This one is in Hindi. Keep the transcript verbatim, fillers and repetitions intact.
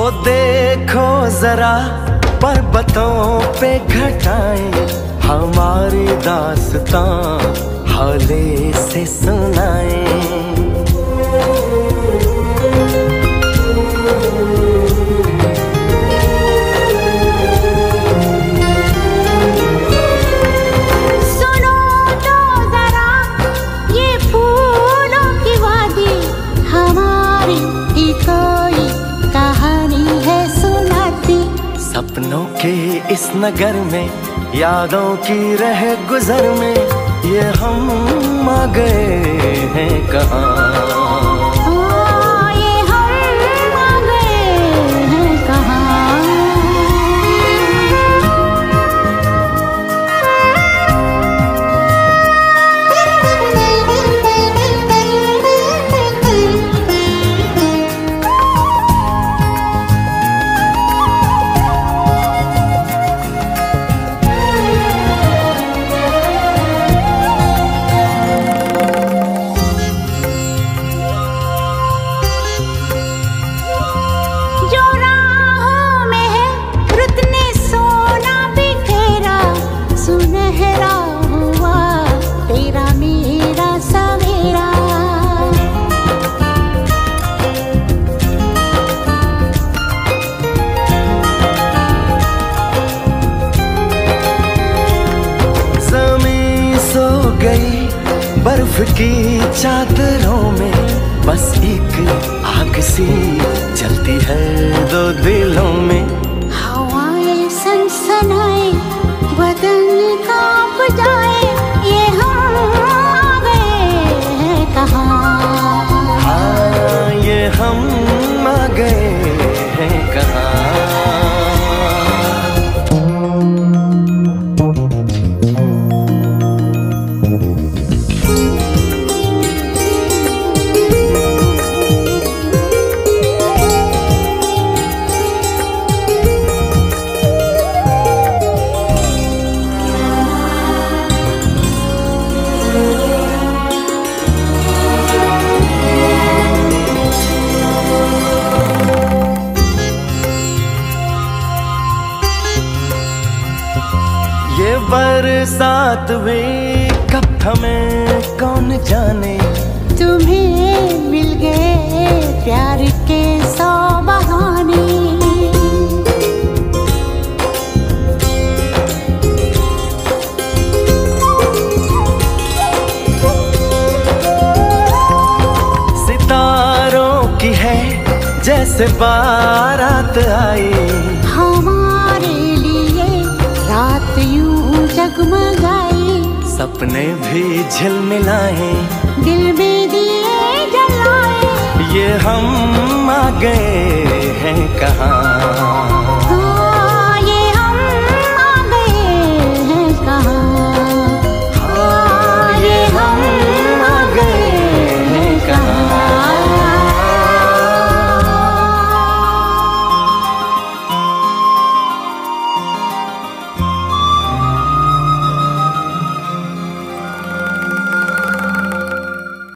देखो जरा पर्वतों पे घटाएं, हमारी दास्तां हाले से सुनाएं। सपनों के इस नगर में, यादों की रह गुजर में, ये हम आ गए हैं कहाँ। बर्फ की चादरों में बस एक आग सी जलती है दो दिलों में। हवाएं सनसनाए, बदन कांप जाए, ये हम आ गए हैं कहाँ। हाँ, ये हम आ गए हैं कहाँ। ये बरसात भी कब थमे कौन जाने, तुम्हें मिल गए प्यार के सौ बहाने। सितारों की है जैसे बारात आई, हमारे लिए रात यूं जगमगाई। सपने भी झिलमिलाए, दिल में दिए जलाए, ये हम आ गए